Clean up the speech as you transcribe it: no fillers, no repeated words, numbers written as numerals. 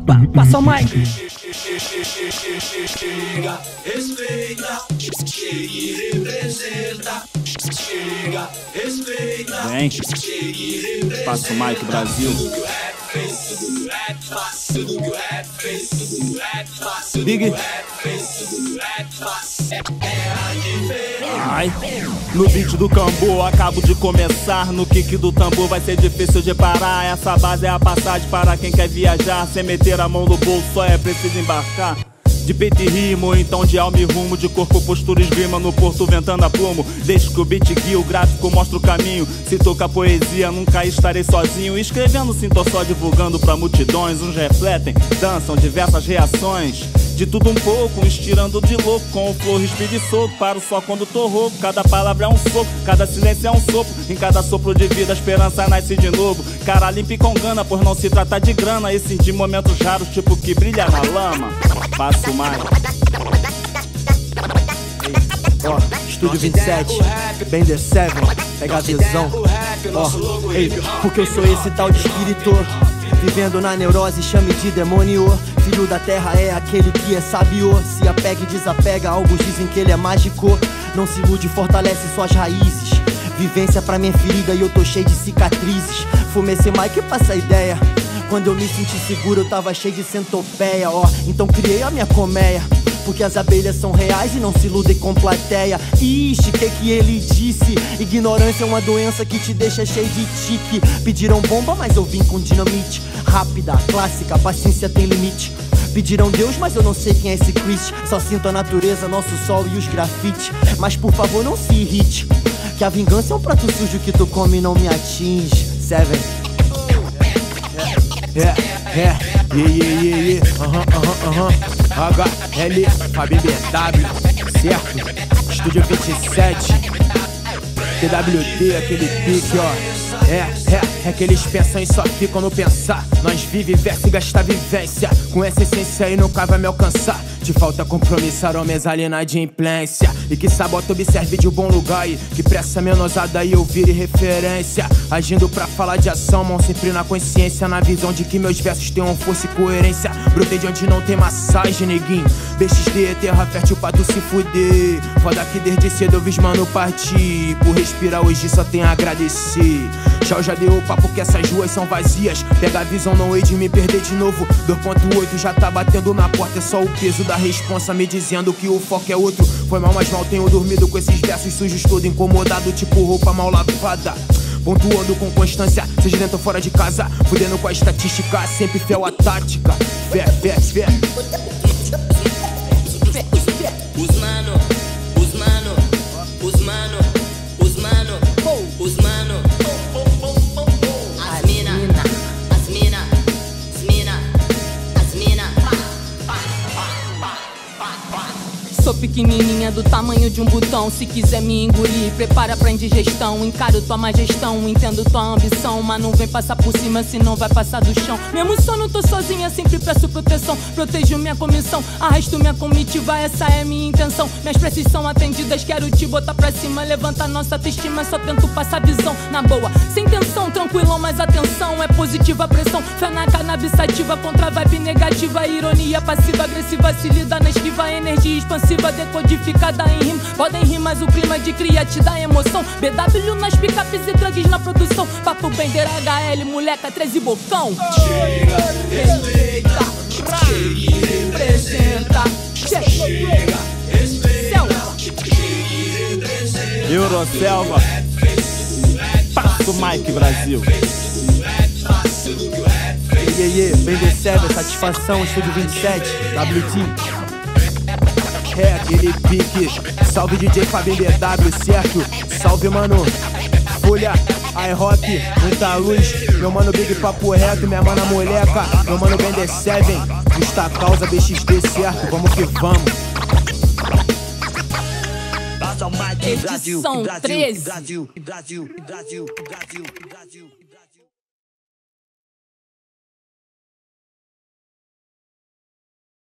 Passa o mic. Chega, respeita, chega e representa. Chega, respeita, vem, chega e representa. passa o mic, Brasil. Tudo que o rap fez, tudo que o rap faz. Tudo que o rap fez, tudo que o rap faz. Tudo Big. que o rap fez, tudo que o rap faz. É a diferença. Ai, no beat do Cambu, acabo de começar. No kick do tambor vai ser difícil de parar. Essa base é a passagem para quem quer viajar. Sem meter a mão no bolso, só é preciso embarcar. De peito e rimo, então de alma e rumo. De corpo, postura, esgrima, no porto ventando a plumo. Deixa que o beat guia, o gráfico mostra o caminho. Se toca poesia, nunca estarei sozinho. Escrevendo, sim, tô só divulgando pra multidões. Uns refletem, dançam diversas reações. De tudo um pouco, estirando de louco. Com o flow respiro e solto, paro só quando tô rouco. Cada palavra é um soco, cada silêncio é um sopro. Em cada sopro de vida, a esperança nasce de novo. Cara limpa e com gana, por não se tratar de grana. E sentir momentos raros, tipo que brilha na lama. Passo mais. Ó, Estúdio 27, Bender 7, pega a visão. Ó, ei, porque eu sou esse tal de espírito, vivendo na neurose, chame de demônio. Filho da terra é aquele que é sábio. Se apega e desapega, alguns dizem que ele é mágico. Não se ilude, fortalece suas raízes. Vivência pra minha ferida e eu tô cheio de cicatrizes. Fumei esse mic e passa a ideia. Quando eu me senti seguro eu tava cheio de centopeia, ó. Então criei a minha colmeia, porque as abelhas são reais e não se iludem com plateia. Ixi, que ele disse? Ignorância é uma doença que te deixa cheio de tique. Pediram bomba, mas eu vim com dinamite. Rápida, clássica, paciência tem limite. Pediram Deus, mas eu não sei quem é esse Christ. Só sinto a natureza, nosso sol e os grafites. Mas por favor não se irrite, que a vingança é um prato sujo que tu come e não me atinge. Seven. HL, Fabinho BW, certo? Estúdio 27, TWT, aquele pique, ó. É que eles pensam e só ficam no pensar. Nós vive, verso e gasta vivência. Com essa essência aí nunca vai me alcançar. Te falta compromisso, aroma exalina de implência. E que sabota, observe de um bom lugar. E que pressa menosada aí eu vire referência. Agindo pra falar de ação, mão sempre na consciência. Na visão de que meus versos tenham força e coerência. Brotei de onde não tem massagem, neguinho. BXD, terra fértil pra tu se fuder. Foda que desde cedo eu vis mano partir. Por respirar hoje só tenho a agradecer. Tchau, já deu o papo que essas ruas são vazias. Pega a visão, não hei de me perder de novo. 2.8 já tá batendo na porta. É só o peso da responsa me dizendo que o foco é outro. Foi mal, mas mal tenho dormido com esses versos sujos, todo incomodado, tipo roupa mal lavada. Pontuando com constância, seja dentro ou fora de casa. Fudendo com a estatística, sempre fiel à tática. Fé. Os mano, sou pequenininha do tamanho de um botão. Se quiser me engolir, prepara pra indigestão. Encaro tua má gestão, entendo tua ambição. Mas não vem passar por cima, senão vai passar do chão. Mesmo só não tô sozinha, sempre peço proteção. Protejo minha comissão, arrasto minha comitiva. Essa é minha intenção, minhas preces são atendidas. Quero te botar pra cima, levantar nossa autoestima. Só tento passar visão, na boa, sem tensão. Tranquilão, mas atenção, é positiva a pressão. Fé na cannabis ativa, contra a vibe negativa. Ironia passiva, agressiva, se lida na esquiva. Energia expansiva decodificada em rima. Podem rir, mas o clima de cria te dá emoção. BW nas picapes e drugs na produção. Papo Bender, HL, moleca, 13 bocão. Chega, respeita, chega e representa. Chega, respeita, chega e representa. Euroselva, passa o mic, Brasil. Bender 7, satisfação, Estúdio 27, WT. É aquele pique. Salve DJ Fabinho BW, certo? Salve, mano. Folha, iRock, muita luz. Meu mano Big Papo Reto, minha mana moleca. Meu mano Bender 7, justa causa BXD, certo? Vamos que vamos. Edição 13. Brasil.